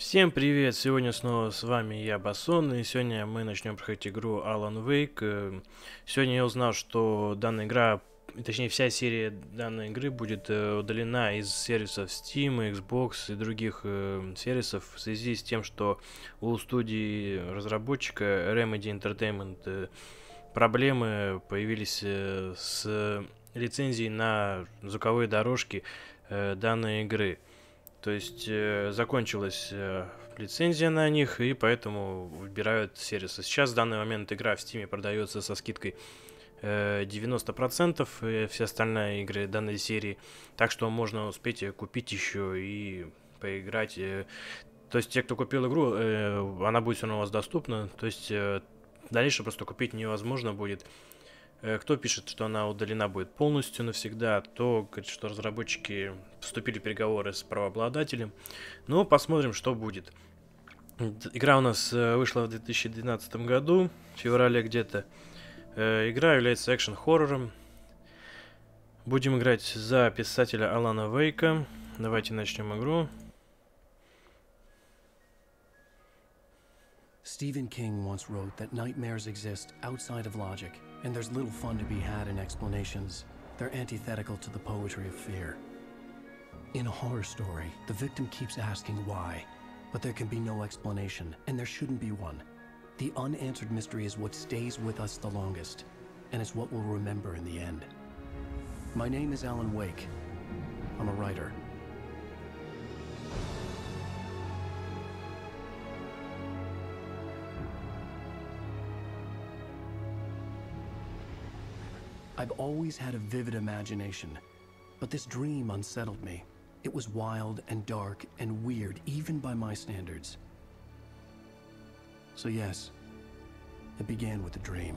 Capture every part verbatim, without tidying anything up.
Всем привет! Сегодня снова с вами я, Басон, и сегодня мы начнем проходить игру Alan Wake. Э, Сегодня я узнал, что данная игра, точнее вся серия данной игры будет э, удалена из сервисов Steam, Xbox и других э, сервисов в связи с тем, что у студии разработчика Remedy Entertainment э, проблемы появились э, с лицензией на звуковые дорожки э, данной игры. То есть э, закончилась э, лицензия на них, и поэтому выбирают сервисы. Сейчас в данный момент игра в Steam продается со скидкой э, девяносто процентов, и все остальные игры данной серии. Так что можно успеть ее купить еще и поиграть. Э. То есть те, кто купил игру, э, она будет все равно у вас доступна. То есть э, дальше просто купить невозможно будет. Кто пишет, что она удалена будет полностью навсегда, то говорит, что разработчики вступили в переговоры с правообладателем. Но посмотрим, что будет. Игра у нас вышла в две тысячи двенадцатом году, в феврале где-то. Игра является экшен-хоррором. Будем играть за писателя Алана Вейка. Давайте начнем игру. Stephen King once wrote that nightmares exist outside of logic, and there's little fun to be had in explanations. They're antithetical to the poetry of fear. In a horror story, the victim keeps asking why, but there can be no explanation, and there shouldn't be one. The unanswered mystery is what stays with us the longest, and it's what we'll remember in the end. My name is Alan Wake. I'm a writer. I've always had a vivid imagination, but this dream unsettled me. It was wild and dark and weird, even by my standards. So yes, it began with a dream.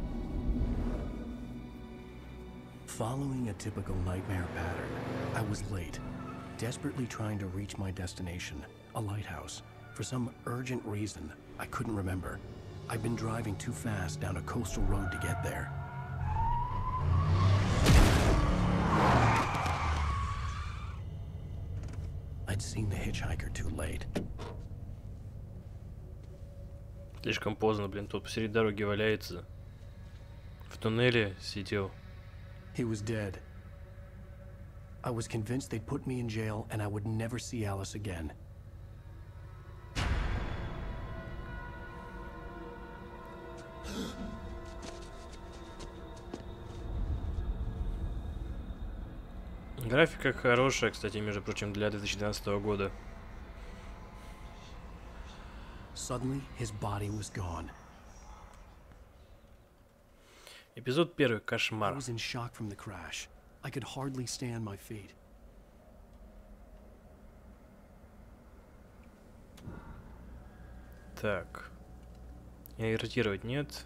Following a typical nightmare pattern, I was late, desperately trying to reach my destination, a lighthouse. For some urgent reason, I couldn't remember. I'd been driving too fast down a coastal road to get there. I'd seen the hitchhiker too late. Слишком поздно, блин, тут посреди дороги валяется. В туннеле сидел. He was dead. I was convinced they'd put me in jail and I would never see Alice again. Графика хорошая, кстати, между прочим, для две тысячи двенадцатого года. Suddenly, his body was gone. Эпизод первый. I Кошмар. was in shock from the crash. I could hardly stand my feet. Так. Инвертировать нет.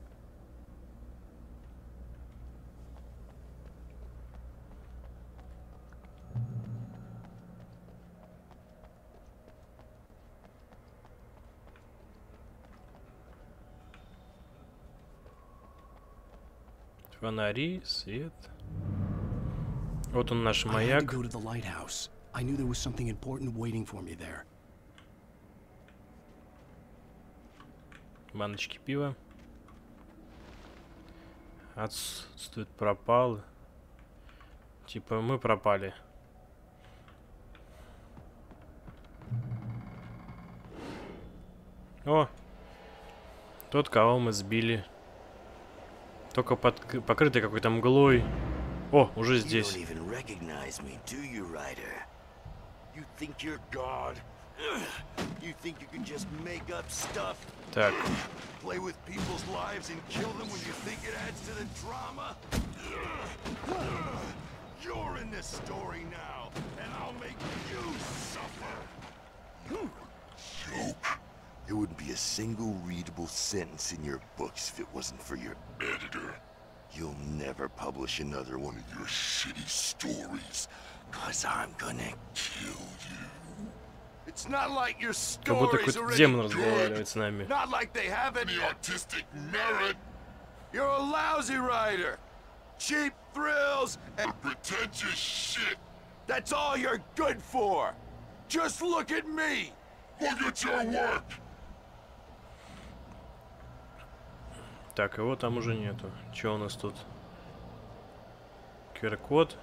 Фонари, свет. Вот он, наш I had to маяк. go to the lighthouse. I knew there was something important waiting for me there. Баночки пива. Отсутствует, пропал. Типа мы пропали. О! Тот, кого мы сбили. Только под, покрытый какой-то мглой. О, уже здесь. Так. There wouldn't be a single readable sentence in your books if it wasn't for your editor. You'll never publish another one of your shitty stories, cause I'm gonna kill you. It's not like your Как будто stories какой-то are демон any разговаривает good. с нами. Not like they have any artistic merit. You're a lousy writer. Cheap thrills and pretentious shit. That's all you're good for. Just look at me. Так, его там уже нету. Что у нас тут? ку ар-код.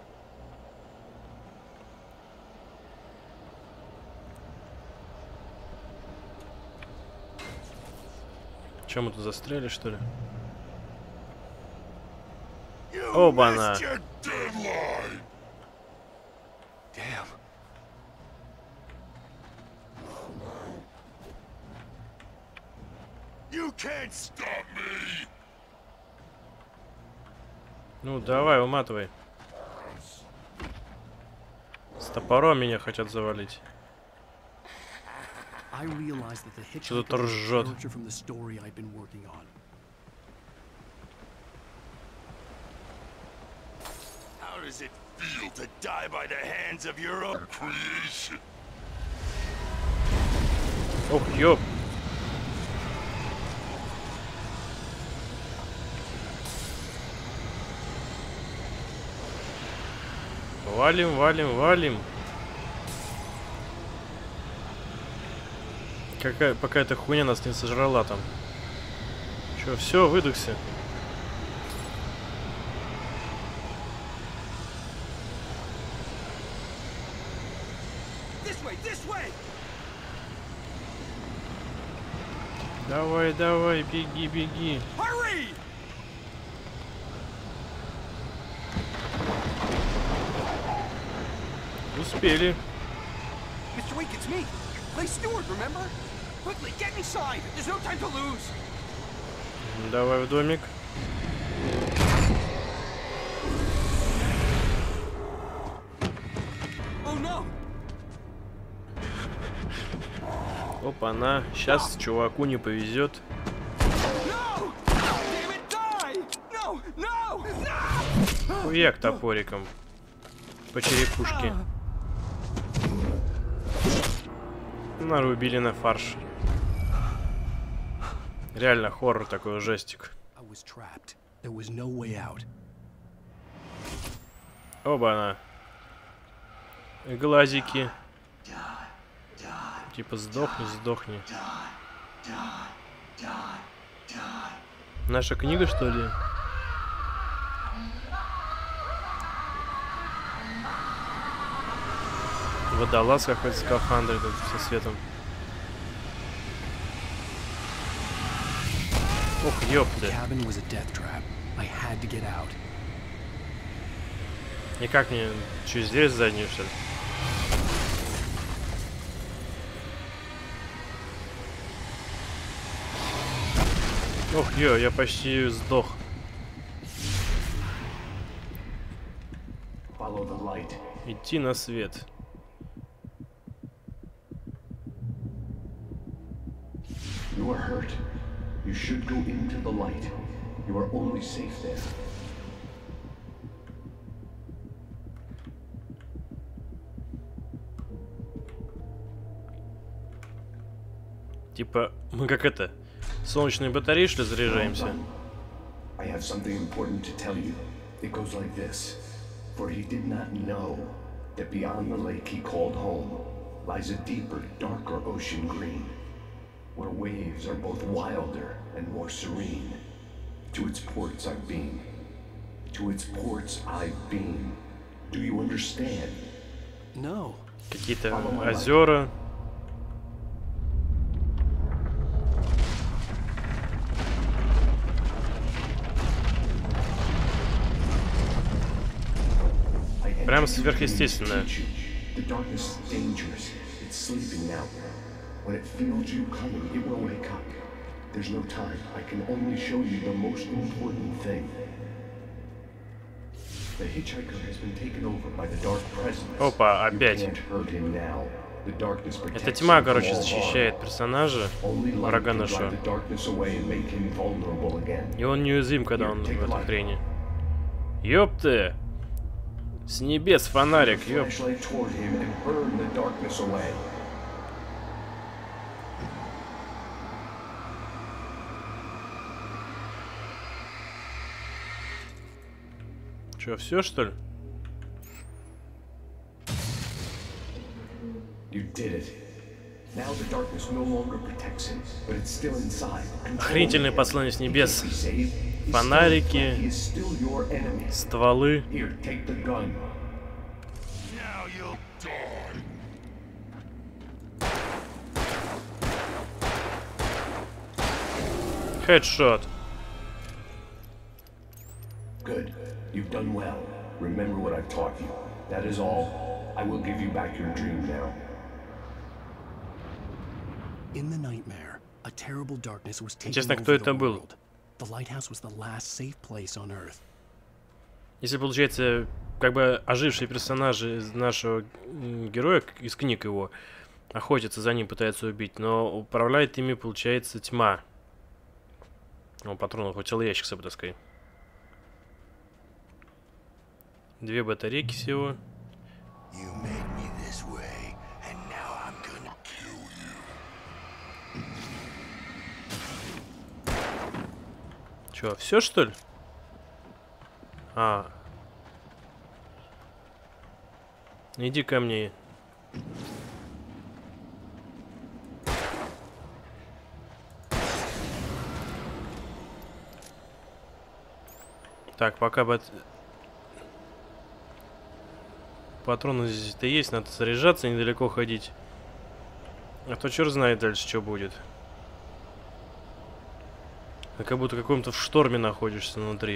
Че, мы тут застряли, что ли? Оба-на! Ну, давай, уматывай. С топором меня хотят завалить. Что тут ржет? Ох, ёп. Валим, валим, валим. Какая, пока эта хуйня нас не сожрала там. Чё, все, выдохся. Давай, давай, беги, беги. Успели. мистер Wake, it's me. Play steward, remember? Quickly, get inside. There's no time to lose. Давай в домик. Oh no. Опа-на. Сейчас чуваку не повезет. No! Damn it, die! No! No! No! Хуяк топориком. По черепушке. Нарубили на фарш. Реально хоррор такой, ужастик. Оба-на. Глазики. Типа сдохни, сдохни. Наша книга, что ли? Водолаз какой-то, скафандр тут со светом. Ох, ёпты. И как мне через дверь заднюю, что ли? Ох, ё, я почти сдох. Идти на свет. You are hurt. You should go into the light. You are only safe there. Типа, мы как это, солнечные батареи, что ли, заряжаемся? I have something important to tell you. It goes like this. For he did not know that beyond the lake he called home lies a deeper, darker ocean green, where waves are both wilder and more serene. To its ports I've been. To its ports I've been. Do you understand? No. Какие-то озера. Прям сверхъестественное. The darkness is dangerous. It's sleeping now. When it feels you coming, it will wake up. There's no time. I can only show you the most important thing. The hitchhiker has been taken over by the dark presence. Опа, опять. You can't hurt him now. The darkness protects Эта тьма, him короче, from all защищает harm. персонажа, Only light врага will нашего. drive the darkness away and make him vulnerable again. И он неуязвим, когда он в этой хрени. Ёпты! С небес фонарик, ёп. Flashlight toward him and burn the darkness away. Чё, все что ли? You did it. Охренительное послание с небес. Фонарики, стволы. Хедшот. Good. You've done well. Remember what I've taught you. That is all. I will give you back your dream now. In the nightmare, a terrible darkness was taking Интересно, over кто это the был? world. The lighthouse was the last safe place on Earth. Если, получается, как бы ожившие персонажи из нашего героя, из книг его, охотятся за ним, пытаются убить, но управляет ими, получается, тьма. О, патронов хватило ящик с собой таскай. Две батарейки всего. Чё, все что ли? А. Иди ко мне. Так, пока бат... патроны здесь-то есть, надо заряжаться, недалеко ходить. А то черт знает дальше, что будет. А как будто в каком-то в шторме находишься внутри.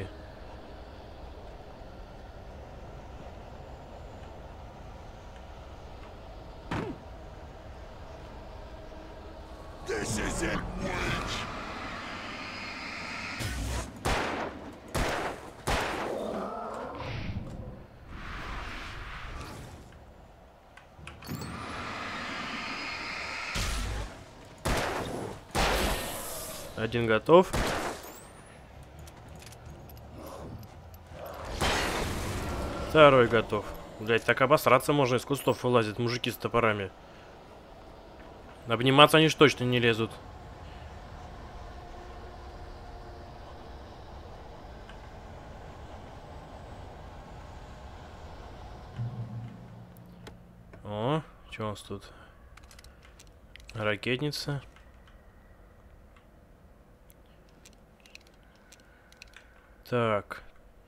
Один готов. Второй готов. Блять, так обосраться можно, из кустов вылазят мужики с топорами. Обниматься они ж точно не лезут. О, что у нас тут? Ракетница. Так.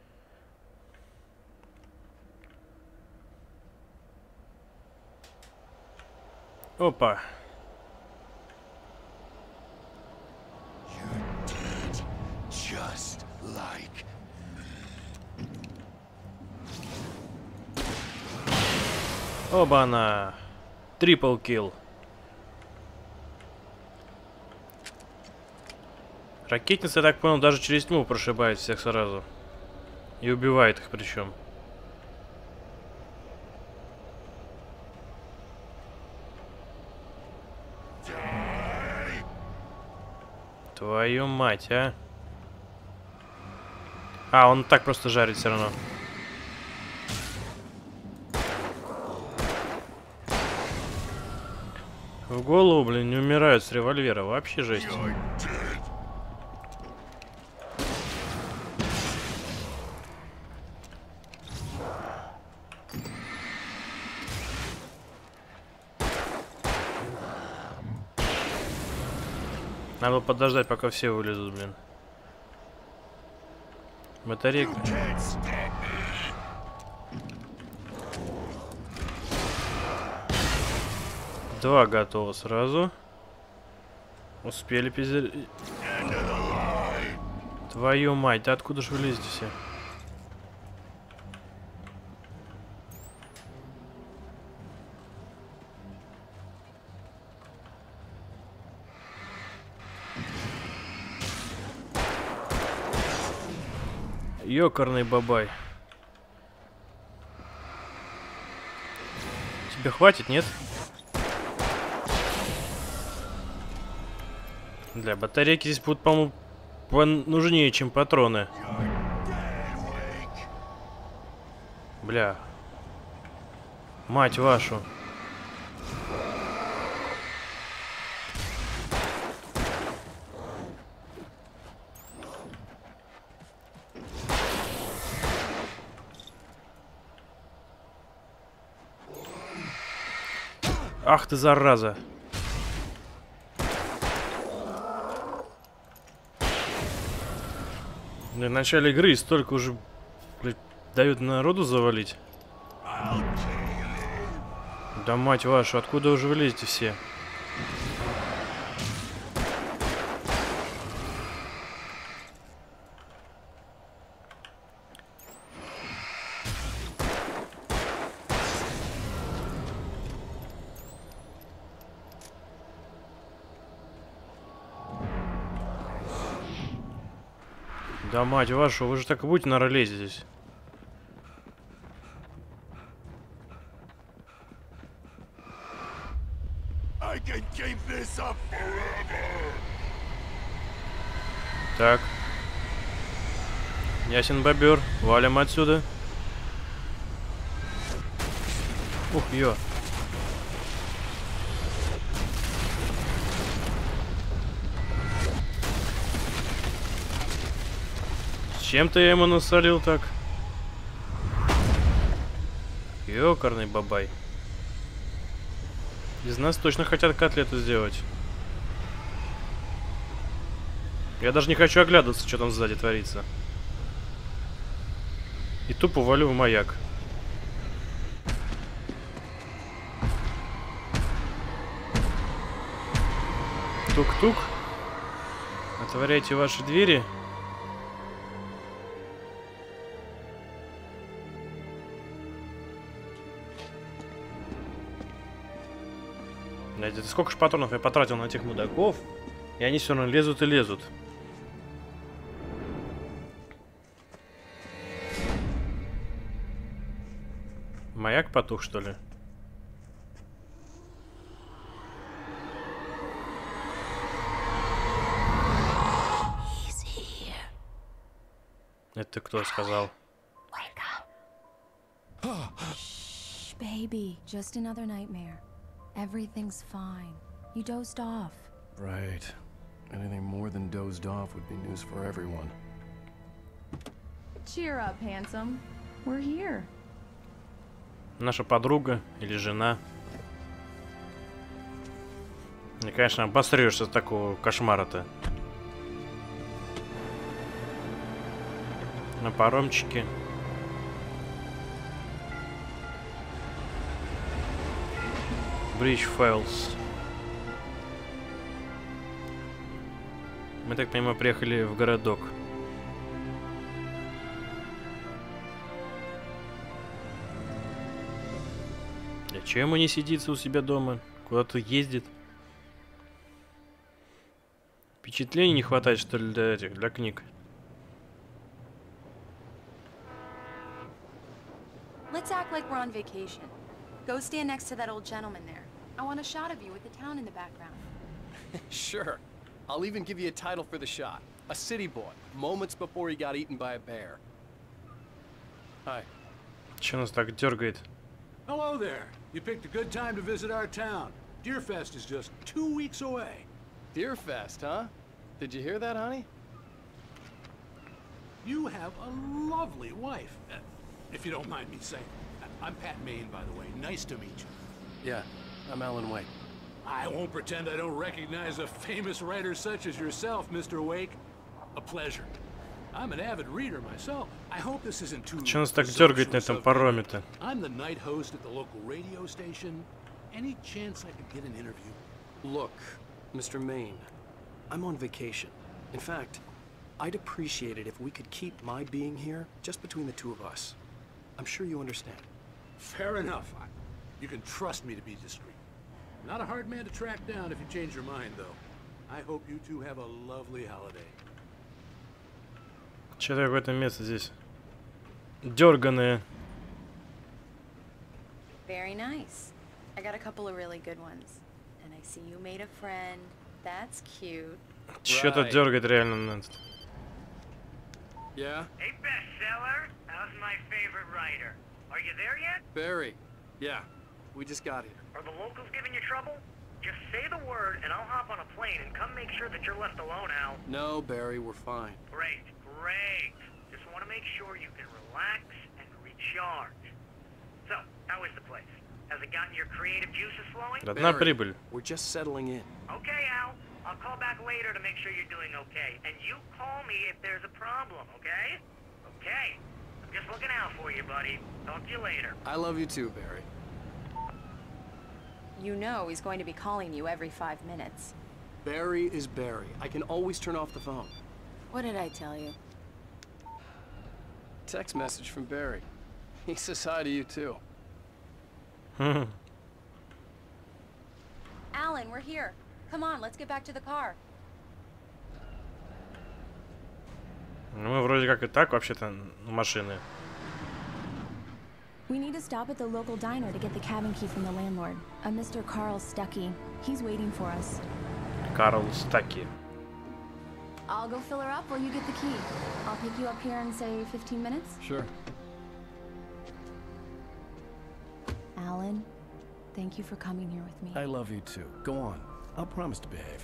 Опа. Оба-на. Трипл килл. Ракетница, я так понял, даже через тьму прошибает всех сразу. И убивает их причем. Твою мать, а? А, он так просто жарит все равно. В голову, блин, не умирают с револьвера. Вообще жесть. Надо подождать, пока все вылезут, блин. Батарейка. Два готово сразу. Успели пиздец. Твою мать, да откуда же вы лезете все? Ёкарный бабай. Тебе хватит, нет? Для батарейки здесь будут, по-моему, нужнее, чем патроны. Бля. Мать вашу. Ах ты, зараза. В начале игры столько уже, блядь, дают народу завалить. Да мать вашу, откуда уже вы лезете все? Да мать вашу, вы же так и будете, наверное, лезть здесь. Так. Ясен бобер. Валим отсюда. Ух, ё. Чем-то я ему насолил так. Ёкарный бабай. Из нас точно хотят котлету сделать. Я даже не хочу оглядываться, что там сзади творится. И тупо валю в маяк. Тук-тук. Отворяйте ваши двери. Блядь, это сколько ж патронов я потратил на этих мудаков, и они все равно лезут и лезут. Маяк потух, что ли? Это кто сказал? Shh, baby, just another nightmare. Everything's fine. You dozed off. Right. Anything more than dozed off would be news for everyone. Cheer up, handsome. We're here. Наша подруга или жена. И, конечно, обосрешься с такого кошмара-то. На паромчике. Bridge Files. Мы, так понимаю, приехали в городок. А чё ему не сидится у себя дома? Куда-то ездит? Впечатлений не хватает, что ли, для этих, для книг? Let's act like we're on vacation. Go stand next to that old gentleman there. I want a shot of you with the town in the background. Sure. I'll even give you a title for the shot. A city boy, moments before he got eaten by a bear. Hi. Чё нас так дергает? Hello there. You picked a good time to visit our town. Deerfest is just two weeks away. Deerfest, huh? Did you hear that, honey? You have a lovely wife, uh, if you don't mind me saying. I'm Pat Maine, by the way. Nice to meet you. Yeah, I'm Alan Wake. I won't pretend I don't recognize a famous writer such as yourself, Mister Wake. A pleasure. I'm an avid reader myself. I hope this isn't too... Чё нас так дергает на этом пароме-то? I'm the night host at the local radio station. Any chance I could get an interview? Look, Mister Maine, I'm on vacation. In fact, I'd appreciate it if we could keep my being here just between the two of us. I'm sure you understand. Fair enough. I, you can trust me to be discreet. Not a hard man to track down if you change your mind, though. I hope you two have a lovely holiday. Че так в этом месте здесь? Дерганые. Very nice. I got a couple of really good ones. And I see you made a friend. That's cute. Че-то Right. дергает реально. Yeah? Hey, bestseller. How's my favorite writer? Are you there yet? Barry. Yeah. We just got here. Are the locals giving you trouble? Just say the word and I'll hop on a plane and come make sure that you're left alone, Al. No, Barry, we're fine. Great, great. Just want to make sure you can relax and recharge. So, how is the place? Has it gotten your creative juices flowing? Одна Barry, прибыль. we're just settling in. Okay, Al. I'll call back later to make sure you're doing okay. And you call me if there's a problem, okay? Okay. I'm just looking out for you, buddy. Talk to you later. I love you too, Barry. You know he's going to be calling you every five minutes. Barry is Barry. I can always turn off the phone. What did I tell you? Text message from Barry. He says hi to you too. Alan, we're here. Come on, let's get back to the car. Мы вроде как и так вообще-то машины. We need to stop at the local diner to get the cabin key from the landlord, a Mister Carl Stuckey. He's waiting for us. Карл Стаки. I'll go fill her up while you get the key. I'll pick you up here in, say, fifteen minutes? Sure. Alan, thank you for coming here with me. I love you too. Go on. I'll promise to behave.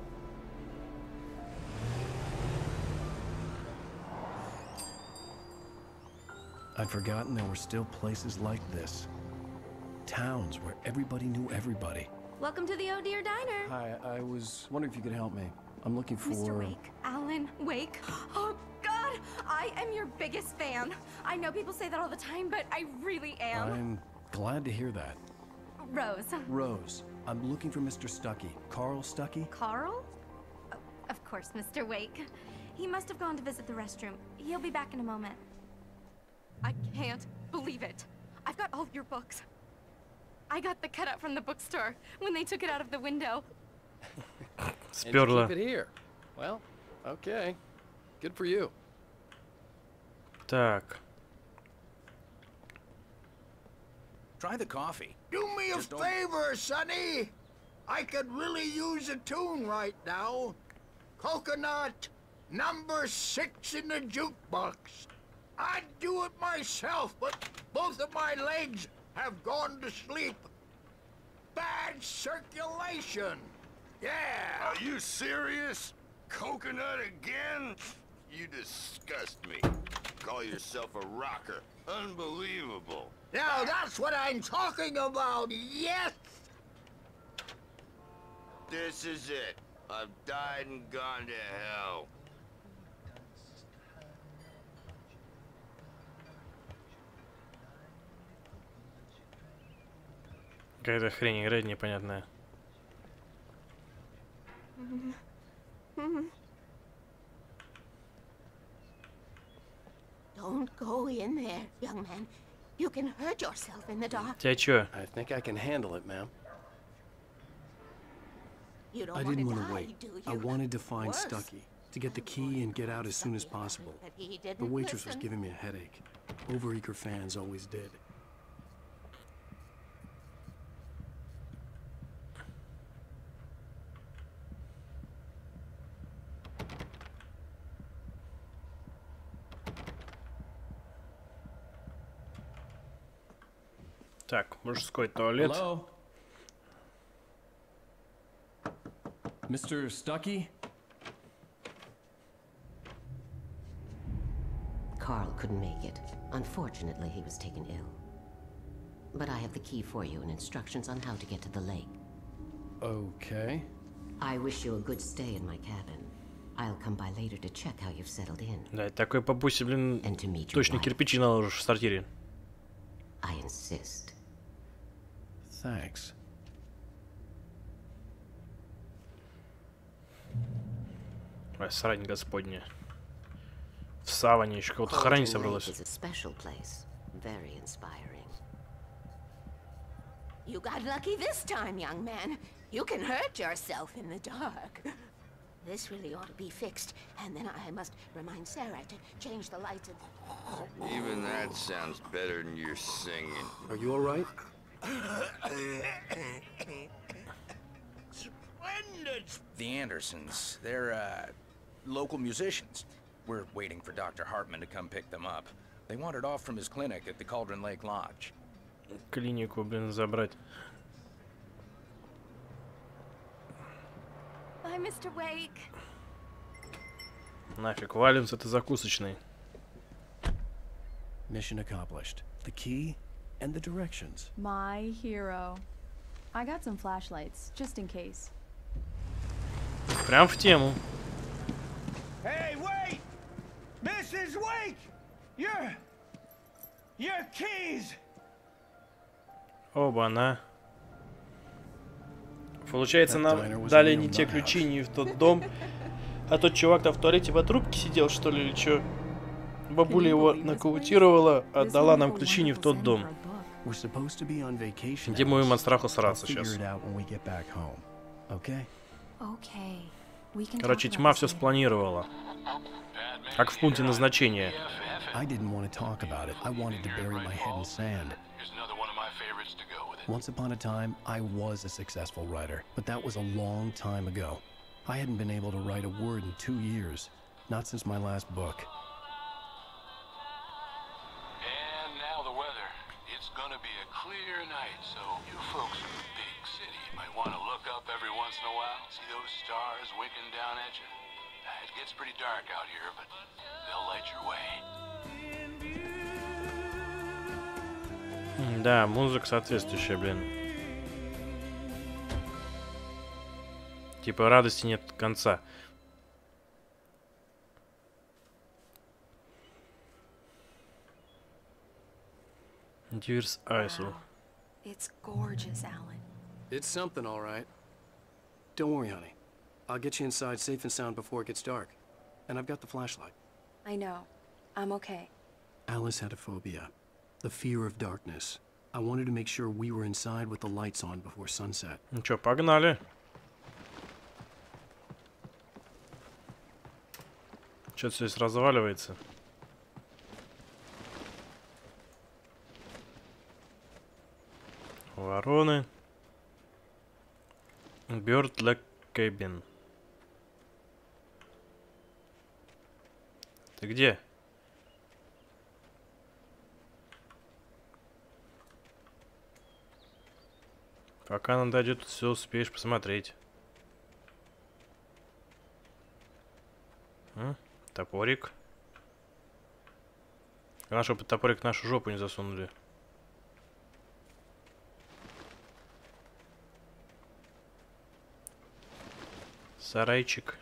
I'd forgotten there were still places like this. Towns where everybody knew everybody. Welcome to the Oh Dear Diner. Hi, I was wondering if you could help me. I'm looking for... Mister Wake. Alan Wake. Oh, God! I am your biggest fan. I know people say that all the time, but I really am. I'm glad to hear that. Rose. Rose, I'm looking for Mister Stuckey. Carl Stuckey? Carl? Oh, of course, Mister Wake. He must have gone to visit the restroom. He'll be back in a moment. I can't believe it. I've got all of your books. I got the cutout from the bookstore when they took it out of the window. And you keep it here. Well, okay. Good for you. Так. Try the coffee. Do me a Just don't- favor, Sonny. I could really use a tune right now. Coconut, number six in the jukebox. I'd do it myself, but both of my legs have gone to sleep. Bad circulation. Yeah. Are you serious? Coconut again? You disgust me. Call yourself a rocker. Unbelievable. Now that's what I'm talking about, yes! This is it. I've died and gone to hell. Какая-то хрень играет непонятная. Don't go in there, young man. You can hurt yourself in the dark. Тебя чё? I think I can handle it, ma'am. You don't I want didn't to want to die, wait. do you? I wanted to find Worse. Stuckey, to get the key and get out as soon as possible. But he didn't The waitress was listen. giving me a headache. Overeager fans always did. Так, мужской туалет. Hello? Mister Stuckey? Carl couldn't make it. Unfortunately, he was taken ill. But I have the key for you and instructions on how to get to the lake. Okay. I wish you a good stay in my cabin. I'll come by later to check how you've settled in. Да, такой папусе, блин, точно кирпичи наложишь в сортире. I insist. Thanks. Ой, срань господня. В саване еще кого-то хрань собралась. It's a special place. Very inspiring. You got lucky this time, young man. You can hurt yourself in the dark. This really ought to be fixed, and then I must remind Sarah to change the lights. And... Even that sounds better than your singing. Are you all right? Splendid. The Andersons, they're, uh, local musicians. We're waiting for Doctor Hartman to come pick them up. They wandered off from his clinic at the Cauldron Lake Lodge. Клинику, блин, забрать. Bye, Mister Wake. Нафиг, валим с этой закусочной. Mission accomplished. The key and the directions. My hero. I got some flashlights, just in case. Прям в тему. Hey, wait! Missus Wake! Your... Your keys! Оба-на. Получается, нам дали не те ключи, не в тот дом. А тот чувак-то в туалете по трубке сидел, что ли, или что? Бабуля его нокаутировала, отдала нам ключи не в тот дом. Где мы будем от страха сраться сейчас. Короче, тьма все спланировала. Как в пункте назначения. Once upon a time, I was a successful writer, but that was a long time ago. I hadn't been able to write a word in two years, not since my last book. And now the weather. It's gonna be a clear night, so you folks in the big city might want to look up every once in a while, see those stars winking down at you. It gets pretty dark out here, but they'll light your way. Да, музыка соответствующая, блин. Типа радости нет конца. Dear's Isle. It's gorgeous, Alan. It's something, all right. Don't worry, honey. I'll get you inside safe and sound before it gets dark. And I've got the flashlight. I know. I'm okay. Alice had a phobia. The fear of darkness. I wanted to make sure we were inside with the lights on before sunset. Ну чё, погнали. Чё-то здесь разваливается. Вороны. Bird Lake Cabin. Ты где? Пока она дойдет, все успеешь посмотреть. М? Топорик. Главное, чтобы топорик в нашу жопу не засунули. Сарайчик.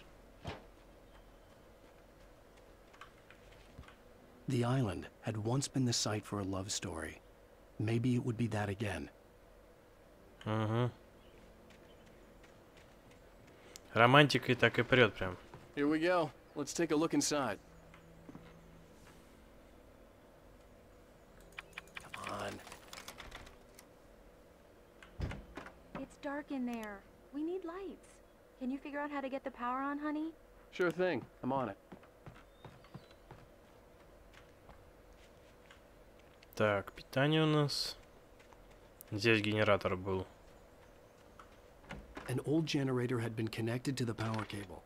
The island had once been the site for a love story. Maybe it would be that again. Угу. Романтика и так и прет прям. Here we go. Let's take a look inside. Come on. It's dark in there. We need lights. Can you figure out how to get the power on, honey? Sure thing. I'm on it. Так, питание у нас. Здесь генератор был. An old generator had been connected to the power cable.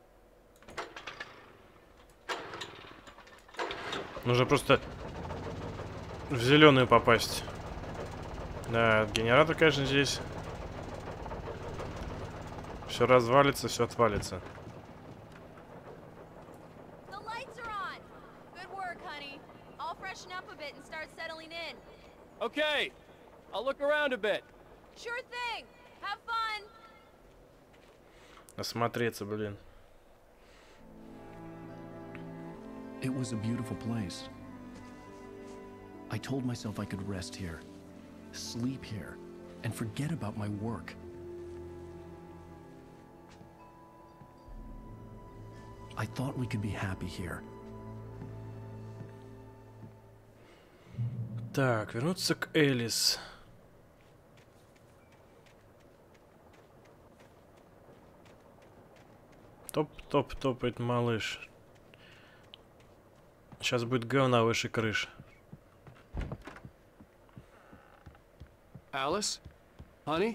Нужно просто в зеленую попасть. Да, генератор, конечно, здесь. Все развалится, все отвалится. Okay, I'll look around a bit. Sure thing. Have fun. Осмотреться, блин. It was a beautiful place. I told myself I could rest here, sleep here, and forget about my work. I thought we could be happy here. Так, вернуться к Элис. Топ-топ топает малыш. Сейчас будет говна выше крыш. Alice? Honey?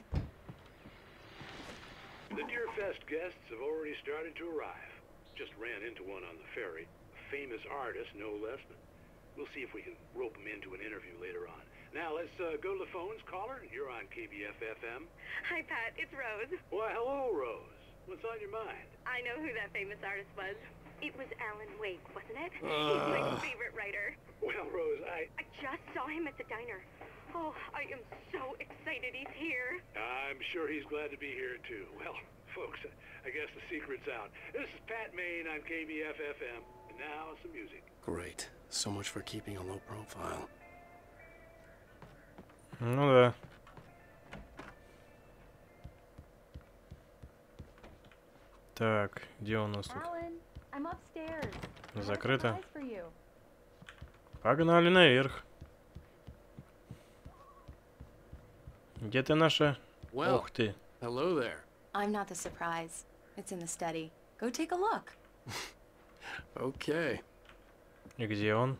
The Deerfest guests have already started to arrive. Just ran into one on the ferry. A famous artist, no less. We'll see if we can rope him into an interview later on. Now, let's uh, go to the phones. Caller, you're on K B F F M. Hi, Pat. It's Rose. Why, hello, Rose. What's on your mind? I know who that famous artist was. It was Alan Wake, wasn't it? Uh. He's my favorite writer. Well, Rose, I... I just saw him at the diner. Oh, I am so excited he's here. I'm sure he's glad to be here, too. Well, folks, I guess the secret's out. This is Pat Maine on K B F F M, and now some music. Great. So much for keeping a low profile. Ну да. Так, где у нас тут? Закрыто. Погнали наверх. Где ты наша? Well, Ух ты. Hello there. I'm not the surprise. It's in the study. Go take a look. Okay. И где он?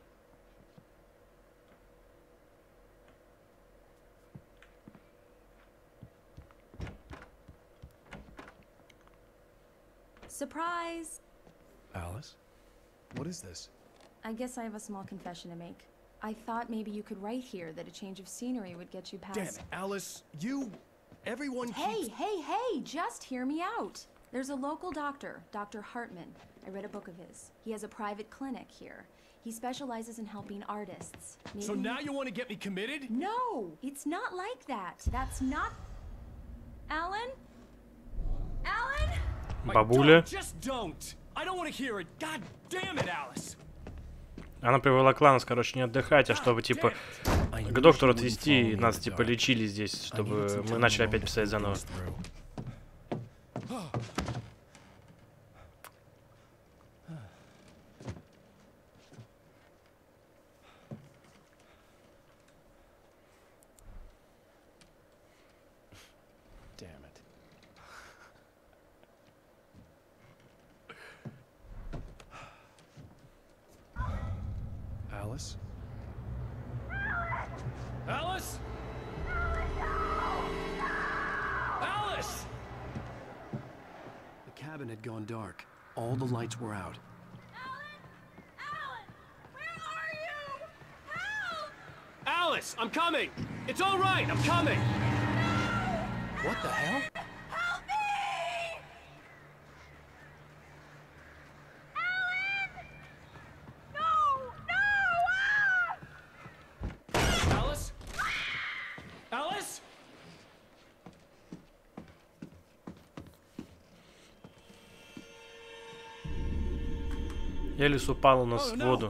Surprise! Alice? What is this? I guess I have a small confession to make. I thought maybe you could write here that a change of scenery would get you past... Damn it, Alice, you... Everyone Hey, keeps... hey, hey, just hear me out. There's a local doctor, Doctor Hartman. I read a book of his. He has a private clinic here. He specializes in helping artists. Maybe... So now you want to get me committed? No, it's not like that. That's not... Alan? Alan? Бабуля. Just don't. I don't want to hear it. God damn it, Alice. Она приволокла нас, короче, не отдыхать, а чтобы, типа, к доктору отвезти, и нас, типа, лечили здесь, чтобы мы начали опять писать заново. Alice? Alice? Alice! The cabin had gone dark. All the lights were out. Alice, I'm coming! It's all right, I'm coming! What the hell? Alice? Alice? Элис упал у нас в воду.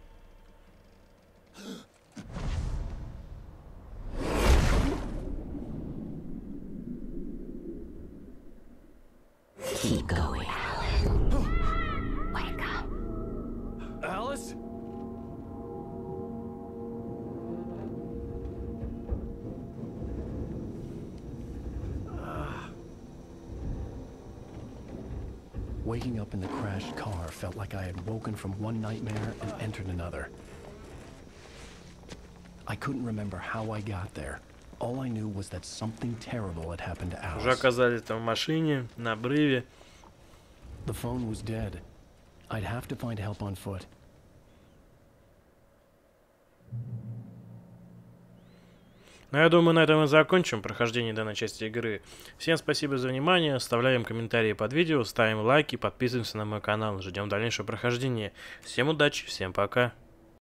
Keep going, Alan. Wake up. Alice? Waking up in the crashed car felt like I had woken from one nightmare and entered another. I couldn't remember how I got there. All I knew was that something terrible had happened to Alice. Уже оказались там в машине, на обрыве. The phone was dead. I'd have to find help on foot. Ну, я думаю, на этом мы закончим прохождение данной части игры. Всем спасибо за внимание, оставляем комментарии под видео, ставим лайки, подписываемся на мой канал, ждем дальнейшего прохождения. Всем удачи, всем пока.